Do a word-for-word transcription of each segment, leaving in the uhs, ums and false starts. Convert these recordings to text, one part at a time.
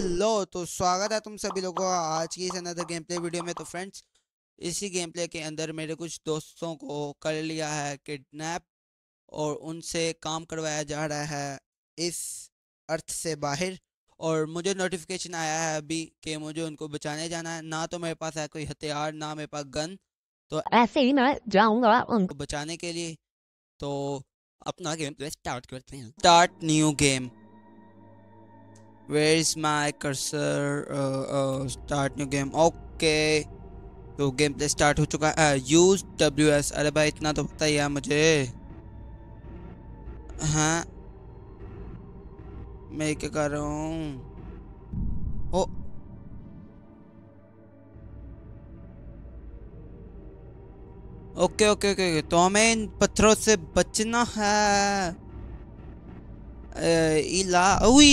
Hello, तो स्वागत है तुम सभी लोगों का आज की इस अनदर गेम प्ले वीडियो में। तो फ्रेंड्स, इसी गेम प्ले के अंदर मेरे कुछ दोस्तों को कर लिया है किडनैप और उनसे काम करवाया जा रहा है इस अर्थ से बाहर। और मुझे नोटिफिकेशन आया है अभी कि मुझे उनको बचाने जाना है। ना तो मेरे पास है कोई हथियार, ना मेरे पास गन, तो ऐसे ही मैं जाऊंगा उन बचाने के लिए तो अपना गेम प्ले स्टार्ट करते हैं। Start new game. Where is my cursor? Uh, uh, start new game. Okay. तो गेम प्ले स्टार्ट हो चुका है। Use W S. अरे भाई, इतना तो पता ही है मुझे। हाँ, मैं क्या कर रहा हूँ? ओ, ओके ओके ओके। तो हमें इन पत्थरों से बचना है। ए, इला उई।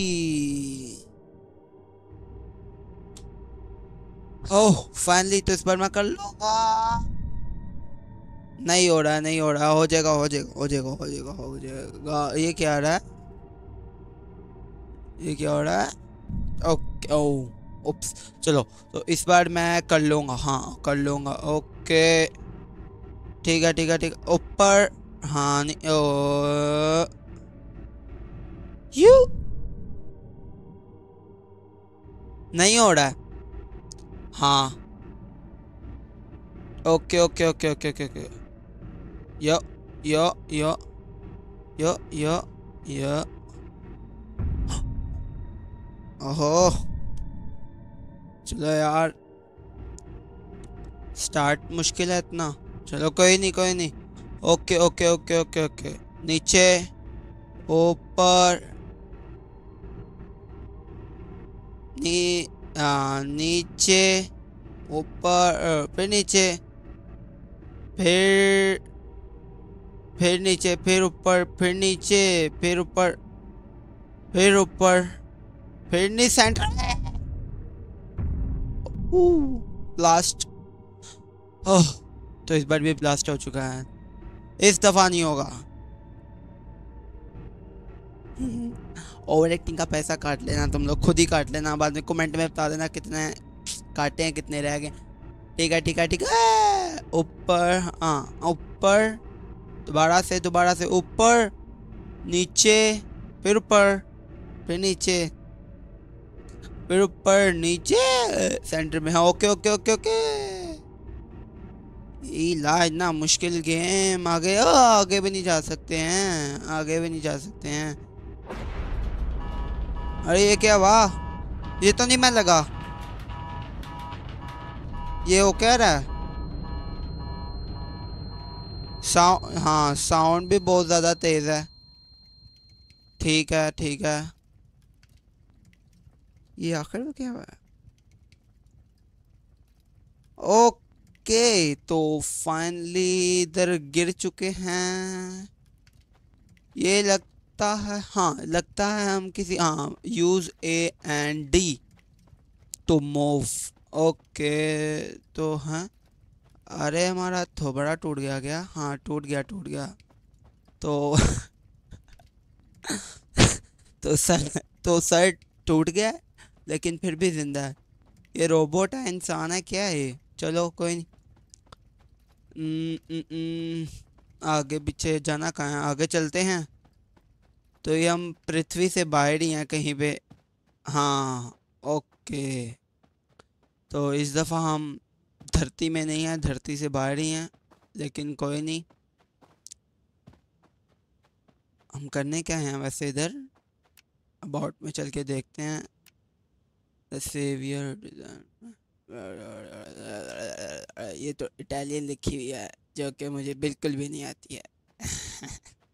ओह, फाइनली तो इस बार मैं कर लूंगा। नहीं हो रहा, नहीं हो रहा। हो जाएगा हो जाएगा हो जाएगा हो जाएगा हो जाएगा। ये क्या आ रहा है? ये क्या हो रहा है? ओके। ओ, उप्स। चलो, तो इस बार मैं कर लूंगा। हाँ, कर लूंगा। ओके, ठीक है ठीक है ठीक है। ऊपर। हाँ, नहीं। ओ, यू। नहीं हो रहा है। हाँ। Okay okay okay okay okay okay. Yo yo yo yo yo yo. ओहो। चलो यार, स्टार्ट मुश्किल है इतना। चलो, कोई नहीं कोई नहीं। Okay okay okay okay okay. नीचे, ऊपर, नी आ, नीचे, ऊपर, अ, फिर नीचे, फिर फिर नीचे, फिर ऊपर, फिर नीचे, फिर ऊपर, फिर ऊपर, फिर नी सेंटर में। ब्लास्ट। ओह, तो इस बार भी ब्लास्ट हो चुका है। इस दफा नहीं होगा। ओवर एक्टिंग का पैसा काट लेना, तुम लोग खुद ही काट लेना। बाद में कमेंट में बता देना कितने काटे हैं, कितने रह गए। ठीक है ठीक है ठीक है। ऊपर, हाँ ऊपर, दोबारा से दोबारा से ऊपर, नीचे, फिर ऊपर, फिर नीचे, फिर ऊपर, नीचे, सेंटर में। हाँ, ओके ओके ओके ओके। ला, इतना मुश्किल गेम। आगे, ओ, आगे भी नहीं जा सकते हैं, आगे भी नहीं जा सकते हैं। अरे ये क्या? वाह, ये तो नहीं मैं लगा। ये वो कह रहा है साउंड। हाँ, साउंड भी बहुत ज्यादा तेज है। ठीक है ठीक है। ये आखिर में क्या हुआ? ओके, तो फाइनली इधर गिर चुके हैं। ये लगता है, हाँ लगता है हम किसी, हाँ, use A and D to move. Okay, तो हाँ। अरे हमारा थोबड़ा टूट गया क्या? हाँ, टूट गया टूट गया। तो तो सर तो सर टूट गया है, लेकिन फिर भी जिंदा है। ये रोबोट है, इंसान है, क्या है ये? चलो कोई नहीं। न, न, न, आगे पीछे जाना कहाँ है? आगे चलते हैं। तो ये हम पृथ्वी से बाहर ही हैं कहीं पे। हाँ, ओके। तो इस दफ़ा हम धरती में नहीं हैं, धरती से बाहर ही हैं। लेकिन कोई नहीं। हम करने क्या हैं वैसे इधर? अबाउट में चल के देखते हैं। The saviour. ये तो इटालियन लिखी हुई है, जो कि मुझे बिल्कुल भी नहीं आती है।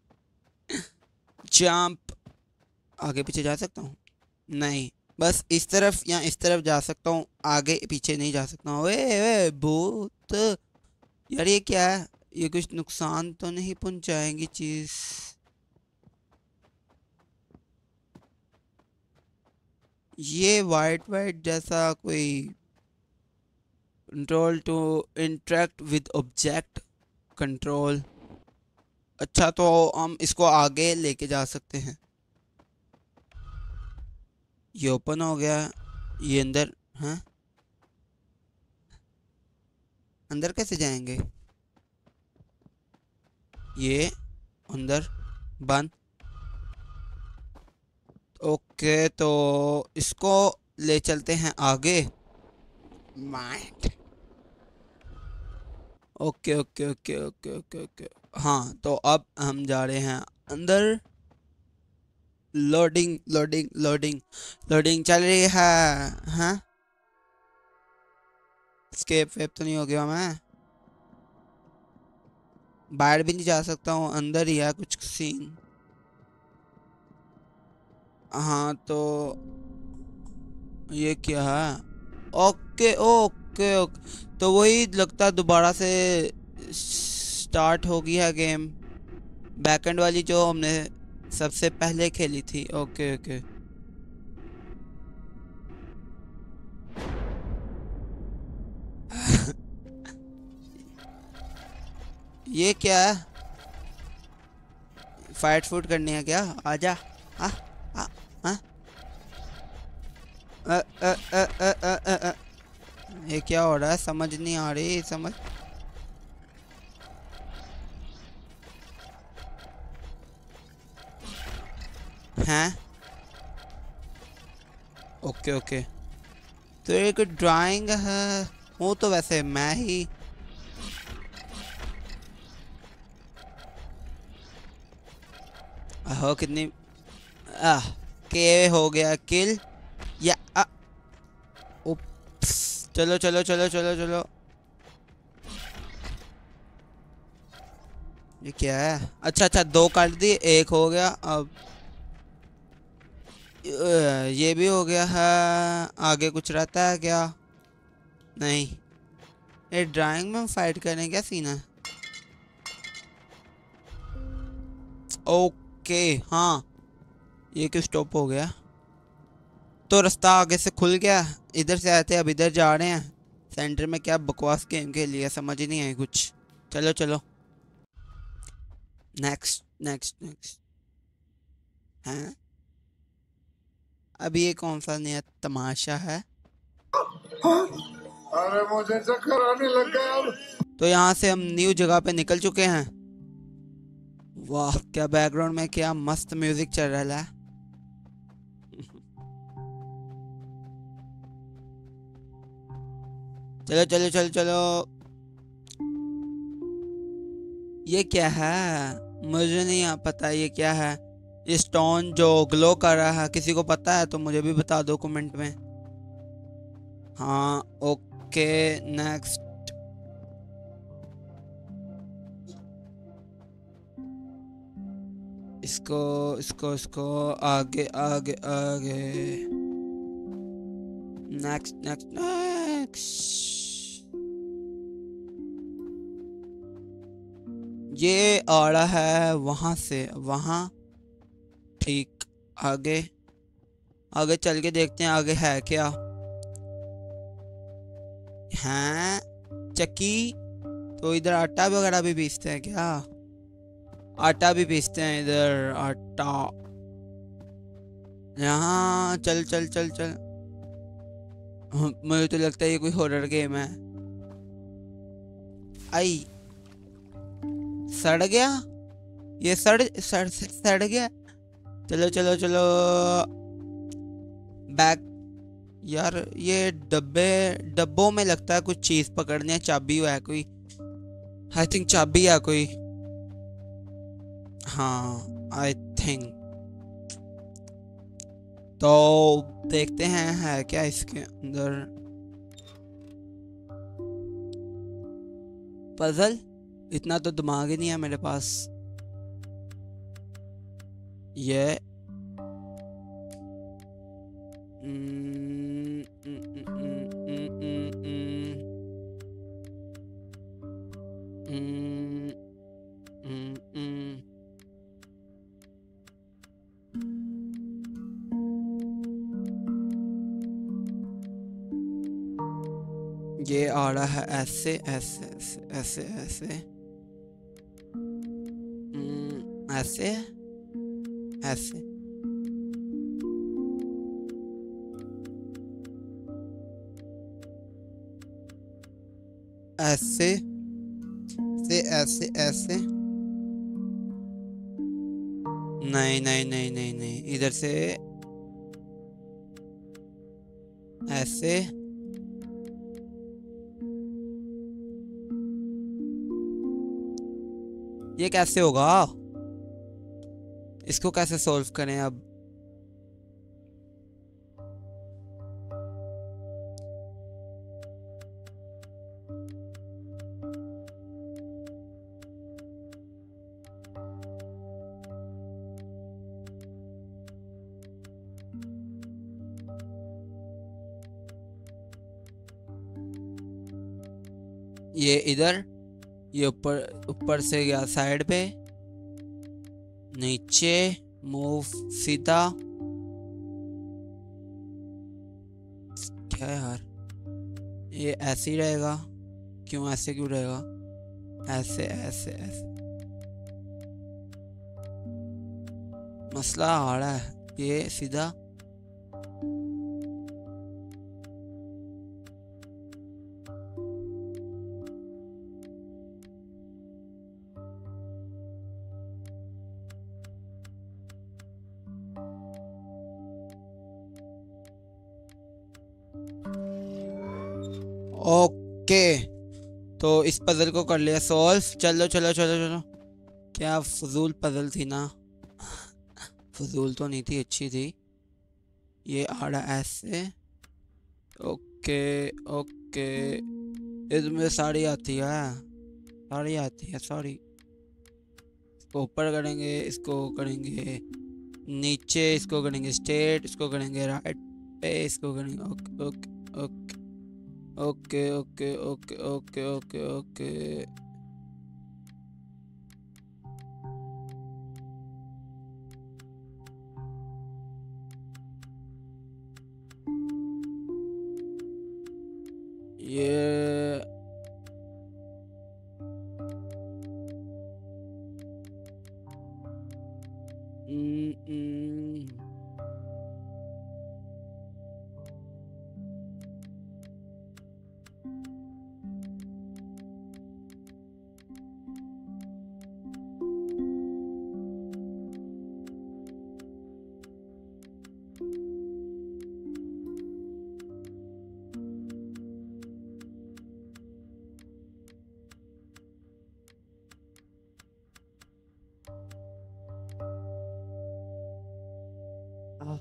जंप। आगे पीछे जा सकता हूँ? नहीं, बस इस तरफ या इस तरफ जा सकता हूँ, आगे पीछे नहीं जा सकता हूँ। वे वे भूत। यार ये क्या है? ये कुछ नुकसान तो नहीं पहुंचाएंगी चीज? ये वाइट वाइट जैसा कोई control to interact with object control. अच्छा, तो हम इसको आगे लेके जा सकते हैं। ये ओपन हो गया। ये अंदर, हाँ अंदर कैसे जाएंगे? ये अंदर बंद। ओके, तो इसको ले चलते हैं आगे। Mind. Okay okay okay okay okay okay. हाँ, तो अब हम जा रहे हैं अंदर। लोडिंग लोडिंग लोडिंग लोडिंग चल रही है। हाँ, स्केप वेप तो नहीं हो गया? मैं बाहर भी नहीं जा सकता हूँ, अंदर ही है कुछ सीन। हाँ, तो ये क्या है? ओके ओके ओके, तो वही लगता है दोबारा से स्टार्ट हो गई है गेम, बैकएंड वाली जो हमने सबसे पहले खेली थी। Okay okay. ये क्या है? फाइट फूट करनी है क्या? आजा। आ, आ, आ, अ, अ, अ, अ, अ, अ, अ। ये क्या हो रहा है? समझ नहीं आ रही समझ। हैं? ओके ओके, तो एक ड्राइंग है। वो तो वैसे मैं ही। हो कितनी। आह, के हो गया किल। या आ, उप्स, चलो चलो चलो चलो चलो। ये क्या है? अच्छा अच्छा, दो कर दी, एक हो गया अब। अ, ये भी हो गया है। आगे कुछ रहता है क्या? नहीं। ये ड्राइंग में फाइट करने क्या सीन है? ओके, हाँ, ये क्यों स्टॉप हो गया? तो रास्ता आगे से खुल गया। इधर से आते हैं, अब इधर जा रहे हैं। सेंटर में क्या बकवास गेम खेल लिया, समझ ही नहीं आई कुछ। चलो चलो, नेक्स्ट नेक्स्ट नेक्स्ट। हैं? अभी ये कौन सा नया तमाशा है? अरे मुझे चक्कर आने लग गया अब। तो यहाँ से हम न्यू जगह पे निकल चुके हैं। वाह, क्या बैकग्राउंड में क्या मस्त म्यूजिक चल रहा है। चलो चलो चलो चलो। ये क्या है? मुझे नहीं आ- पता ये क्या है। ये स्टोन जो ग्लो कर रहा है, किसी को पता है तो मुझे भी बता दो कमेंट में। हाँ, ओके, नेक्स्ट। इसको इसको इसको आगे आगे आगे। Next next next. ये आ रहा है वहां से वहां। ठीक, आगे आगे चल के देखते हैं आगे है क्या। हैं? चक्की? तो इधर आटा वगैरह भी पीसते हैं क्या? आटा भी पीसते हैं इधर, आटा। यहाँ चल चल चल चल। हाँ, मुझे तो लगता है ये कोई हॉरर गेम है। आई, सड़ गया। ये सड़ सड़ सड़ गया। चलो चलो चलो, बैक। यार ये डब्बे, डब्बों में लगता है कुछ चीज पकड़ने है, चाबी है कोई। आई थिंक चाबी है कोई। हाँ, आई थिंक। तो देखते हैं है क्या इसके अंदर। पजल? इतना तो दिमाग ही नहीं है मेरे पास। ये हम्म, हम्म, हम्म, हम्म, हम्म, हम्म, हम्म, हम्म। ये आ रहा है ऐसे ऐसे ऐसे ऐसे ऐसे। हम्म, ऐसे ऐसे। ऐसे से ऐसे ऐसे, नहीं नहीं नहीं नहीं नहीं, इधर से ऐसे, ये कैसे होगा? इसको कैसे सॉल्व करें अब? ये इधर, ये ऊपर, ऊपर से गया साइड पे, नीचे मूव सीधा। क्या यार, ये ऐसे ही रहेगा? क्यों ऐसे क्यों रहेगा? ऐसे ऐसे ऐसे, मसला आ रहा है। ये सीधा, ओके। तो इस पजल को कर लिया सॉल्व। चलो चलो चलो चलो। क्या फजूल पजल थी ना, फजूल तो नहीं थी, अच्छी थी। ये आ रहा ऐसे, ओके ओके। ये तुम्हें साड़ी आती है, साड़ी आती है, सॉरी। इसको ऊपर करेंगे, इसको करेंगे नीचे, इसको करेंगे स्ट्रेट, इसको करेंगे राइट पे, इसको करेंगे okay okay okay okay okay okay okay okay okay. ये हम्म, हम्म, आह,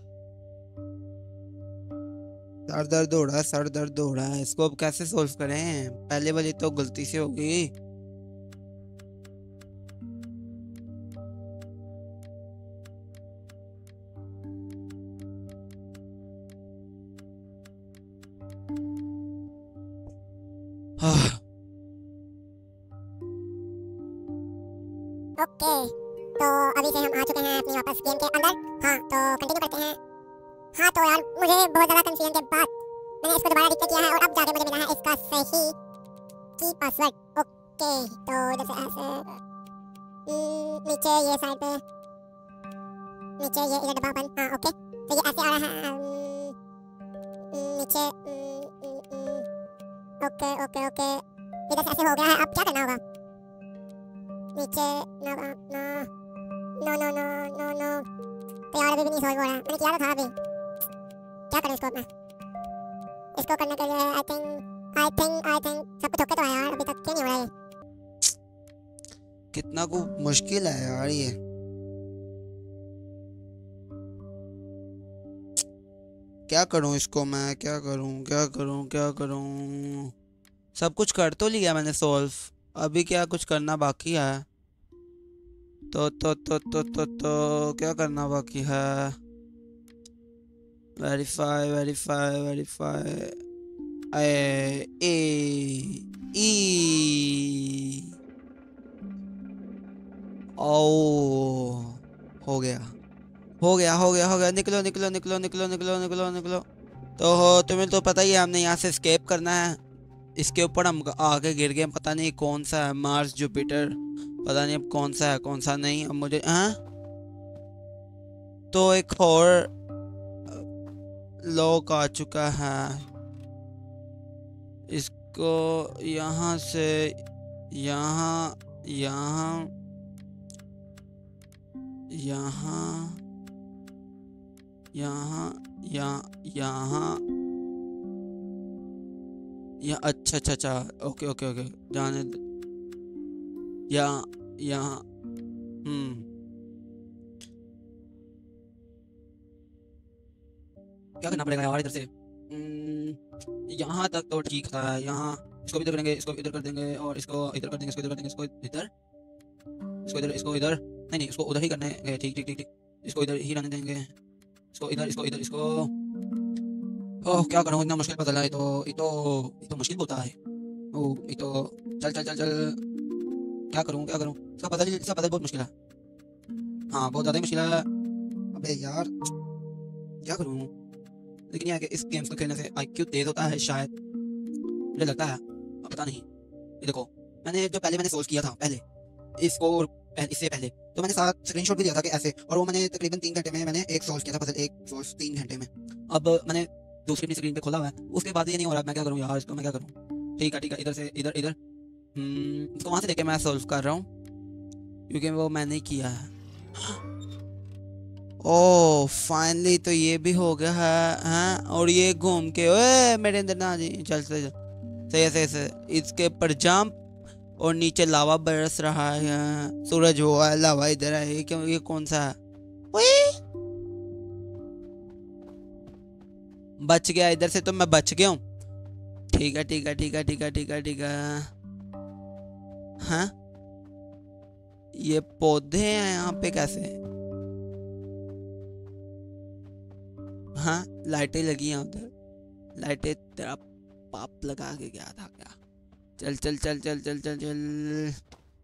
सर दर्द हो रहा है, सर दर्द हो रहा है। इसको अब कैसे सॉल्व करें? पहले वाली तो गलती से होगी। आह, ओके, तो अभी से हम आ चुके हैं अपनी वापस गेम के अंदर। हाँ, तो कंटिन्यू करते हैं। हाँ, तो यार मुझे बहुत ज़्यादा कंफ्यूजन के बाद मैंने इसको दोबारा डिक्टेट किया है और अब जाके मुझे मिला है इसका सही की पासवर्ड। ओके, तो इधर से ऐसे हम्म, नीचे ये साइड पे, नीचे ये इधर डब्बा बंद। हाँ ओके, तो ये ऐसे आ रहा है हम्म, नीचे हम्म, हम्म, हम्म, ओके ओके ओके, इधर से ऐसे हो गया है। अब क्या करना होगा? नीचे no no no no no no no, तो यार अभी भी नहीं सॉल्व हो रहा है। मैंने किया तो था अभी। क्या करूँ इसको अब मैं? इसको करने के लिए I think I think I think सब कुछ ओके तो है यार, अभी तक क्यों नहीं हो रहा है? कितना को मुश्किल है यार ये। क्या करूं इसको मैं, क्या करूं क्या करूं क्या करूं? सब कुछ कर तो लिया मैंने सॉल्व, अभी क्या कुछ करना बाकी है? तो तो तो तो तो तो क्या करना बाकी है? Verify verify verify, A A E, ओ, हो गया हो गया हो गया हो गया। निकलो निकलो निकलो निकलो निकलो निकलो निकलो। तो हो, तुम्हें तो पता ही है हमने यहाँ से एस्केप करना है। इसके ऊपर हम आगे गिर गए, पता नहीं कौन सा है, मार्स जुपिटर, पता नहीं अब कौन सा है कौन सा नहीं। अब मुझे हाँ, तो एक और लॉक आ चुका है। इस इसको यहाँ से यहाँ यहाँ यहाँ यहाँ यहाँ यहाँ या अच्छा अच्छा अच्छा ओके ओके ओके जाने दे। यहाँ यहाँ हम्म क्या करना पड़ेगा यार इधर से? हम्म, यहाँ तक तो ठीक था। यहाँ इसको भी इधर करेंगे, इसको इधर कर देंगे और इसको इधर कर देंगे, इसको इधर कर देंगे, इसको इधर, इसको इधर, इसको इधर, नहीं नहीं इसको उधर ही करना है। ठीक ठीक ठीक ठीक, इसको इधर ही रहने देंगे, इसको इधर, इसको इधर, इसको। ओह क्या करूँ, इतना मुश्किल पता है। तो ये तो ये तो मुश्किल होता है। ओह ये तो चल चल चल चल क्या करूँ क्या करूँ, इसका पता नहीं, इसका पता बहुत मुश्किल है। हाँ बहुत ज़्यादा मुश्किल है। अबे यार क्या करूँ, लेकिन यह है कि इस गेम्स को खेलने से आईक्यू तेज होता है शायद, मुझे लगता है। अब पता नहीं। ये देखो मैंने जो पहले मैंने सोल्व किया था पहले इसको, इससे पहले तो मैंने साथ स्क्रीनशॉट भी दिया था कि ऐसे, और वो मैंने तकरीबन तीन घंटे में मैंने एक सोल्व किया था पजल, एक सोल्व तीन घंटे में। अब मैंने दूसरी अपनी स्क्रीन पे खोला हुआ है, उसके बाद ये नहीं हो रहा। मैं क्या करूँ यार, इसको मैं क्या करूँ? ठीक है ठीक है, इधर से इधर इधर, हम्म इसको वहाँ से लेके मैं सोल्व कर रहा हूँ क्योंकि वो मैंने किया है। ओह फाइनली तो ये भी हो गया है। हैं और ये घूम के, ओए मेरे अंदर ना जी, चल चल सही सही सही, इसके पर जंप और नीचे लावा बरस रहा है। सूरज हुआ है, लावा इधर है। ये क्यों, ये कौन सा है? ओए बच गया, इधर से तो मैं बच गया हूँ। ठीक है ठीक है ठीक है ठीक है ठीक है ठीक है। हाँ ये पौधे हैं यहाँ पे कैसे? हाँ लाइटें लगी हैं उधर, लाइटें तेरा पाप लगा के गया था क्या? चल चल चल चल चल चल चल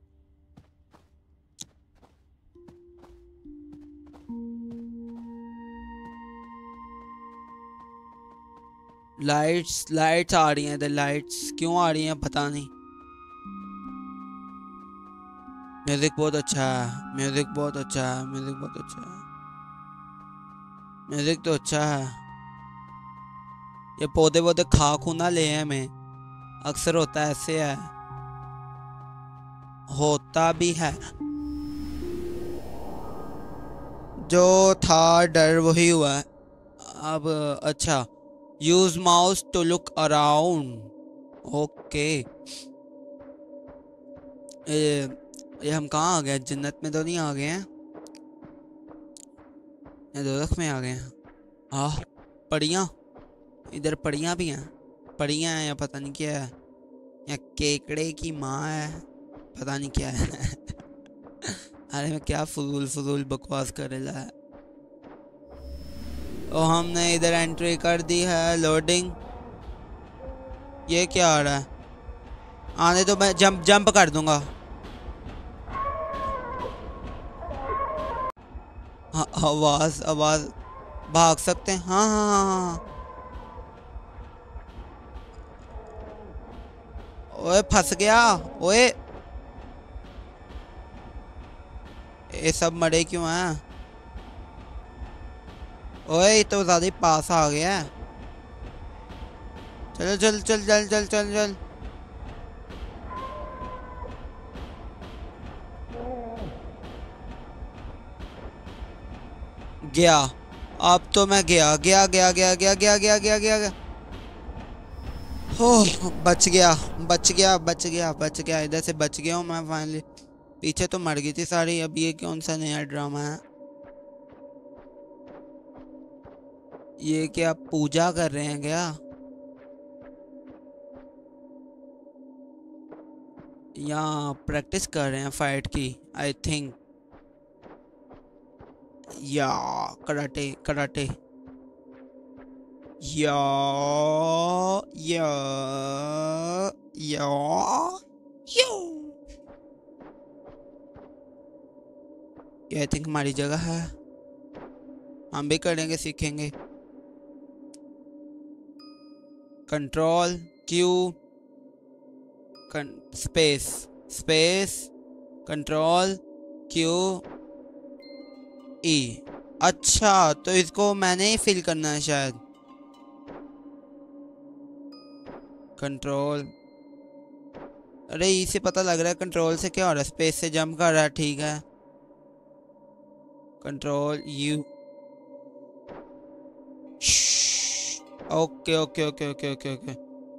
लाइट्स लाइट्स आ रही हैं इधर, लाइट्स क्यों आ रही हैं पता नहीं। म्यूजिक बहुत अच्छा है, म्यूजिक बहुत अच्छा है, म्यूजिक बहुत अच्छा है, म्यूजिक तो अच्छा है। ये पौधे पौधे खा खू ना ले हैं, मैं अक्सर होता है ऐसे है, होता भी है। जो था डर वही हुआ है अब। अच्छा use mouse to look around. Okay ये, ये हम कहाँ आ गए? जन्नत में तो नहीं आ गए हैं, या दोज़ख में आ गए हैं। हाँ पड़ियाँ, इधर पड़ियाँ भी हैं। पड़ियाँ हैं या पता नहीं क्या है, या केकड़े की माँ है, पता नहीं क्या है। अरे मैं क्या फजूल फजूल बकवास कर रहा है। और हमने इधर एंट्री कर दी है, लोडिंग। ये क्या आ रहा है? आने तो मैं जंप जंप कर दूंगा। हाँ आवाज आवाज, भाग सकते हैं। हाँ हाँ हाँ हाँ। ओए फंस गया। ओए ये सब मरे क्यों हैं? ओए ये तो ज़्यादा ही पास आ गया है। चल चल चल चल चल चल चल। गया, अब तो मैं गया गया गया गया गया गया गया गया गया गया। हो बच गया बच गया बच गया बच गया, इधर से बच गया हूँ मैं फाइनली। पीछे तो मर गई थी सारी। अब ये कौन सा नया ड्रामा है? ये क्या पूजा कर रहे हैं क्या? या प्रैक्टिस कर रहे हैं फाइट की आई थिंक। या कराटे कराटे या या या यो। ये आई थिंक हमारी जगह है, हम भी करेंगे सीखेंगे। Control Q space space control Q E. अच्छा तो इसको मैंने ही फिल करना है शायद। कंट्रोल अरे ई से पता लग रहा है, कंट्रोल से क्या हो रहा है, स्पेस से जंप कर रहा है, ठीक है। Control U, okay okay okay okay okay okay.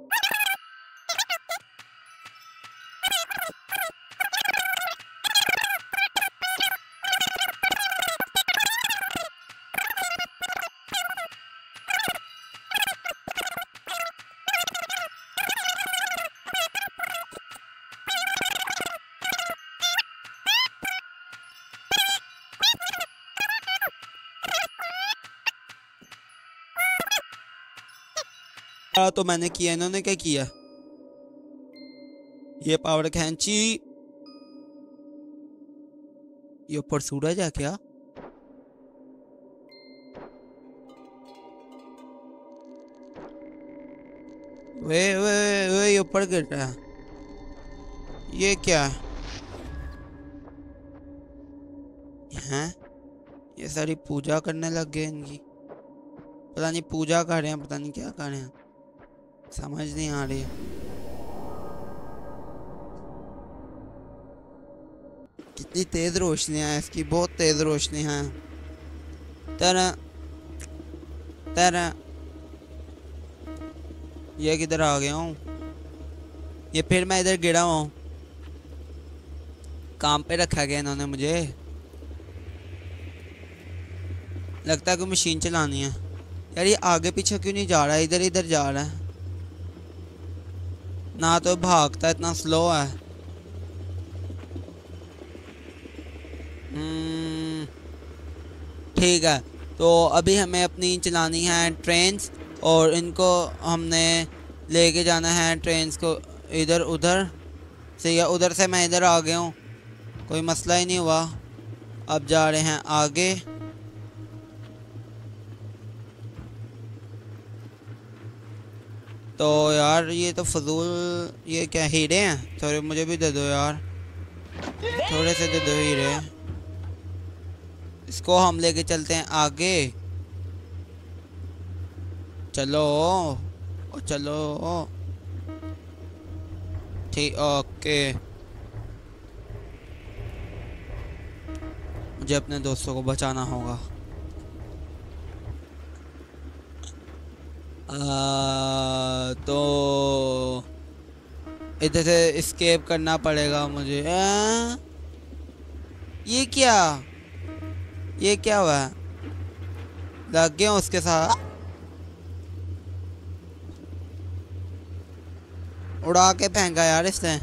तो मैंने किया, इन्होंने क्या किया? ये पावर खींची, ये ऊपर सूरज है क्या? वे वे वे ये ऊपर गिर रहा है, ये क्या है? ये सारी पूजा करने लग गए इनकी, पता नहीं पूजा कर रहे हैं, पता नहीं क्या कर रहे हैं, समझ नहीं आ रही। कितनी तेज रोशनी है इसकी, बहुत तेज रोशनी है। तेरा तेरा ये किधर आ गया हूँ? ये फिर मैं इधर गिरा हूँ, काम पे रखा गया इन्होंने मुझे। लगता है कि मशीन चलानी है। यार ये आगे पीछे क्यों नहीं जा रहा है, इधर इधर जा रहा है ना, तो भागता इतना स्लो है। हम्म, ठीक है, तो अभी हमें अपनी चलानी है ट्रेन्स, और इनको हमने लेके जाना है ट्रेन्स को इधर उधर से, या उधर से मैं इधर आ गया हूँ, कोई मसला ही नहीं हुआ। अब जा रहे हैं आगे। तो यार ये तो फजूल, ये क्या हीरे हैं? थोड़े मुझे भी दे दो यार, थोड़े से दे दो हीरे। इसको हम लेके चलते हैं आगे। चलो ओ चलो, ठीक, ओके। मुझे अपने दोस्तों को बचाना होगा। आ, तो इधर से एस्केप करना पड़ेगा मुझे। आ, ये क्या, ये क्या हुआ? लग गया उसके साथ, उड़ा के फेंका यार इसने।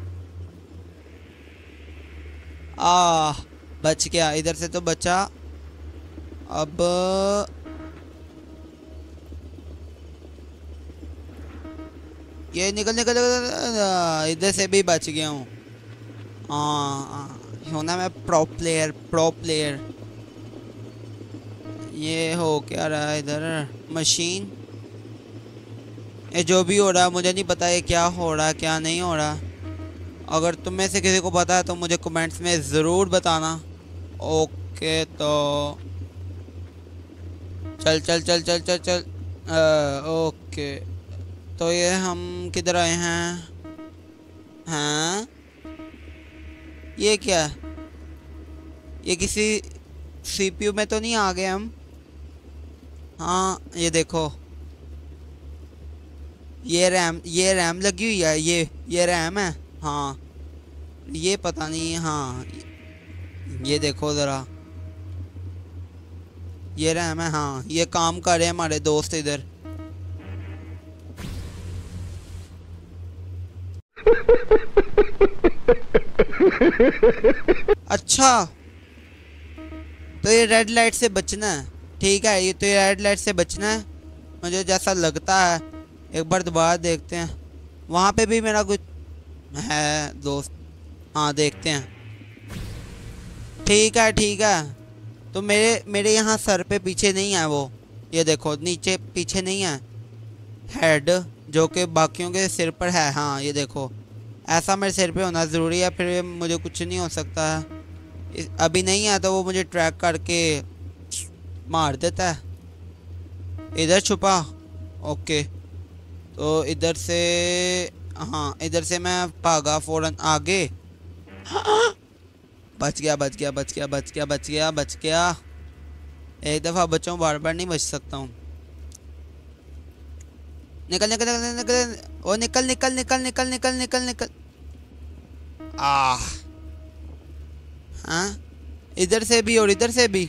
आ बच गया, इधर से तो बचा। अब ये निकल निकल निकल, इधर से भी बच गया हूँ। हाँ होना मैं प्रो प्लेयर, प्रो प्लेयर। ये हो क्या रहा है इधर? मशीन, ये जो भी हो रहा है मुझे नहीं पता ये क्या हो रहा है क्या नहीं हो रहा। अगर तुम में से किसी को पता है तो मुझे कमेंट्स में ज़रूर बताना। ओके तो चल चल चल चल चल चल आ, ओके तो ये हम किधर आए हैं? हाँ ये क्या, ये किसी सीपीयू में तो नहीं आ गए हम? हाँ ये देखो, ये रैम, ये रैम लगी हुई है, ये ये रैम है। हाँ ये पता नहीं, हाँ ये देखो ज़रा, ये रैम है। हाँ ये काम कर रहे हैं हमारे दोस्त इधर। अच्छा तो ये रेड लाइट से बचना है, ठीक है। ये तो ये रेड लाइट से बचना है मुझे जैसा लगता है। एक बार दोबारा देखते हैं, वहाँ पे भी मेरा कुछ है दोस्त। हाँ देखते हैं, ठीक है ठीक है। तो मेरे मेरे यहाँ सर पे पीछे नहीं है वो, ये देखो नीचे पीछे नहीं है हेड, जो कि बाकियों के सिर पर है। हाँ ये देखो, ऐसा मेरे सिर पे होना ज़रूरी है, फिर मुझे कुछ नहीं हो सकता है। अभी नहीं है तो वो मुझे ट्रैक करके मार देता है। इधर छुपा, ओके। तो इधर से हाँ इधर से मैं भागा फौरन आगे। बच गया बच गया बच गया बच गया बच गया बच गया। एक दफा बचाऊं, बार बार नहीं बच सकता हूँ। निकल निकल निकल निकल ओ निकल निकल निकल निकल निकल निकल निकल। आह हाँ इधर से भी और इधर से भी।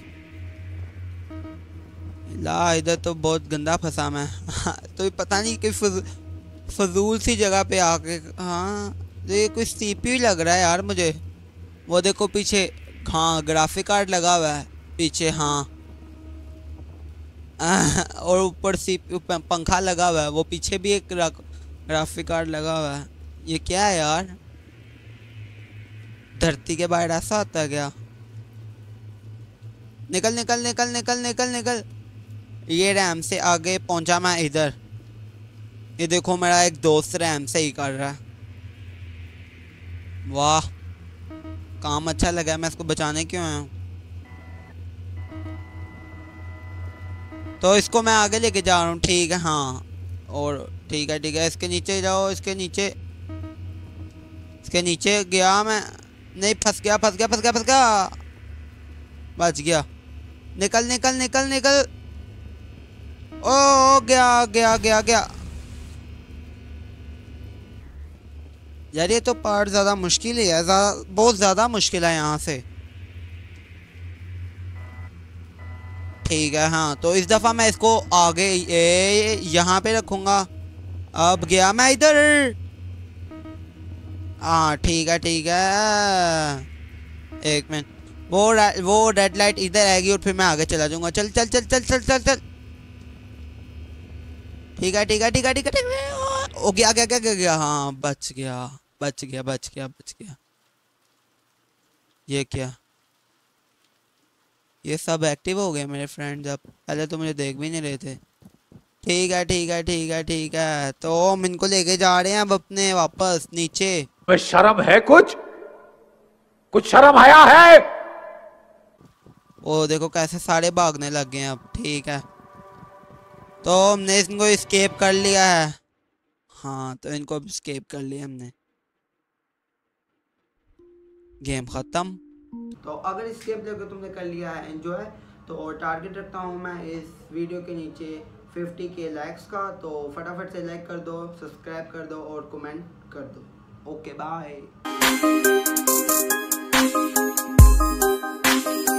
ला इधर तो बहुत गंदा फंसा मैं। तो पता नहीं कि फज, फजूल सी जगह पे आके। हाँ तो ये कुछ सीपी लग रहा है यार मुझे। वो देखो पीछे, हाँ ग्राफिक कार्ड लगा हुआ है पीछे। हाँ और ऊपर सी पंखा लगा हुआ है, वो पीछे भी एक ग्राफिक कार्ड लगा हुआ है। ये क्या है यार, धरती के बाहर ऐसा होता है क्या? निकल निकल निकल निकल निकल निकल। ये रैम से आगे पहुंचा मैं इधर। ये देखो मेरा एक दोस्त रैम से ही कर रहा है। वाह काम अच्छा लगा, मैं इसको बचाने क्यों आया हूँ। तो इसको मैं आगे लेके जा रहा हूँ, ठीक है। हाँ और ठीक है ठीक है, इसके नीचे जाओ, इसके नीचे इसके नीचे गया मैं। नहीं फंस गया फंस गया फंस गया फंस गया बच गया। निकल निकल निकल निकल। ओ गया गया गया गया। यार ये तो पार्ट ज्यादा मुश्किल ही है, बहुत ज्यादा मुश्किल है यहाँ से। ठीक है हाँ तो इस दफा मैं इसको आगे यहाँ पे रखूंगा। अब गया मैं इधर। हाँ ठीक है ठीक है, एक मिनट। वो वो रेड लाइट इधर आएगी और फिर मैं आगे चला जाऊंगा। चल चल चल चल चल चल चल। ठीक है ठीक है ठीक है ठीक है। ओ गया गया गया गया। हाँ बच गया बच गया बच गया बच गया। ये क्या, ये सब एक्टिव हो गए मेरे फ्रेंड्स अब, पहले तो मुझे देख भी नहीं रहे थे। ठीक है ठीक है ठीक है ठीक है, तो हम इनको लेके जा रहे हैं अब अपने वापस नीचे। शर्म है कुछ कुछ शर्म आया है। ओ देखो कैसे सारे भागने लग गए अब। ठीक है तो हमने इनको एस्केप कर लिया है। हाँ तो इनको अब एस्केप कर लिया हमने। गेम खत्म। तो अगर एस्केप जगह तुमने कर लिया है एंजॉय, तो टारगेट रखता हूँ मैं इस वीडियो के नीचे फिफ्टी के लाइक्स का। तो फटाफट से लाइक कर दो, सब्सक्राइब कर दो और कमेंट कर दो। Okay bye.